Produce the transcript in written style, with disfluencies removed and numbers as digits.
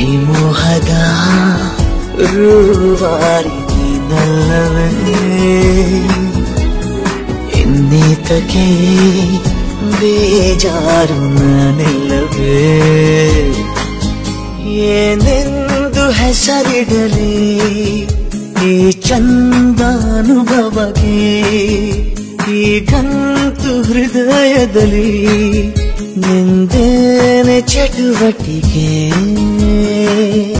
ಮೋಹದ ರೂವಾರಿ ನೀನಲ್ಲವೇ ಇನ್ನೀತಕ್ಕೆ ಬೇಜಾರು ನಾನಿಲ್ಲವೇ ಏನೆಂದು ಹೆಸರಿಡಲಿ ಈ ಚಂದಾನುಭವಕ್ಕೆ ಈಗಂತೂ ಹೃದಯದಲ್ಲಿ ನಿಂದೇನೆ ಚಟುವಟಿಕೆ